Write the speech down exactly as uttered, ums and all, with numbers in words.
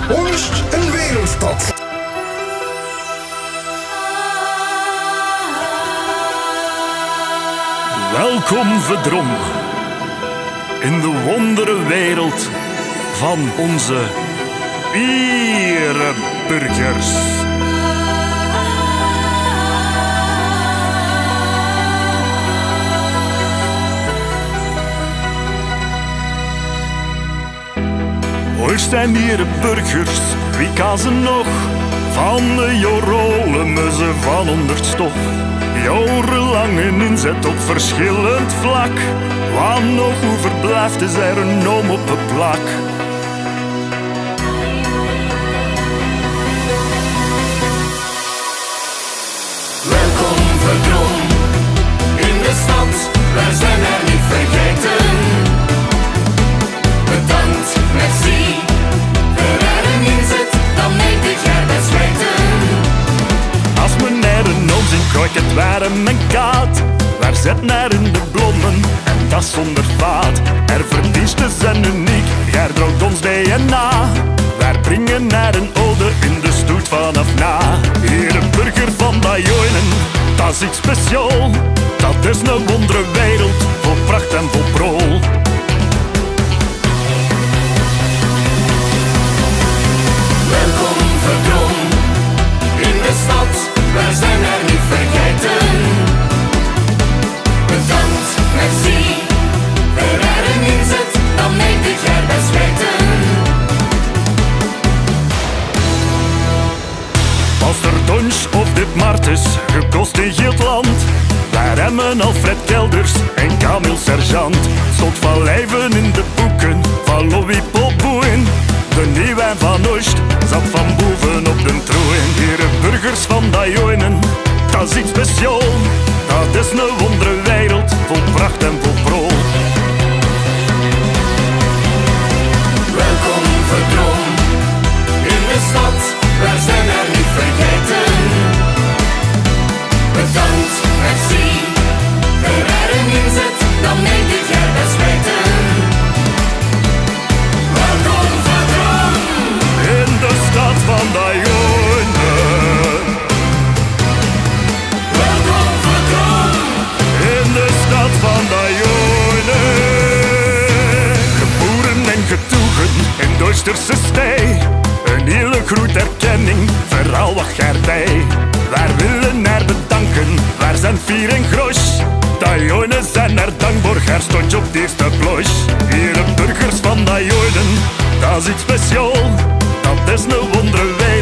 Honest een wereldstad. Welkom Vedrom in de wondere wereld van onze ereburgers. Waar zijn ereburgers? Wie kan ze nog? Van de jorolen mussen van honderd stof. Jarenlange inzet op verschillend vlak. Wat nog overblijft is er een noom op een plak. Welkom Vedrom in de stad, wij zijn er niet vergeten. Bedankt, merci, voor er een inzet, dan neemt dit jaar best weten. Als we naar een omzien kijkt, het warm en koud. Waar zit naar in de bloemen en dat zonder vaat. Er verdiensten zijn uniek, jij droogt ons D N A. Wij brengen naar een ode in de stoet vanaf na. Hier een burger van Dajoinen, dat is iets speciaal. Dat is een wondere wereld, vol pracht en vol prol. Welkom Vedrom in de stad, wij zijn er niet vergeten. Bedankt, merci, voor er een inzet, dan neemt dit jaar best weten. Als er Donch of dit Mart is, gekost in heel het land. Wij remmen Alfred Kelders en Camille Sergeant. Stond van lijven in de boeken van Louis Polboen. De nieuwijn van Oost zat van boven op de troon. Hier burgers van Dajoinen, dat is iets speciaal. Dat is een wondere wereld, vol pracht en vol prol. Welkom Vedrom in de stad, wij zijn er niet vergeten. Bedankt, merci, voor er een inzet, dan neemt dit jaar best weten. Welkom Vedrom In de stad van Dajoinen. Welkom Vedrom In de stad van Dajoinen. Geboren en getoegen in Duisterse stee. Een hele groot erkenning, vooral wat gaardij. Wij willen er bedanken, wij zijn vier en gros. Dajoinen zijn er dankbaar, er stond je op het eerste ploos. Hier burgers van Dajoinen, dat is iets speciaal. Dat is een wondere wereld.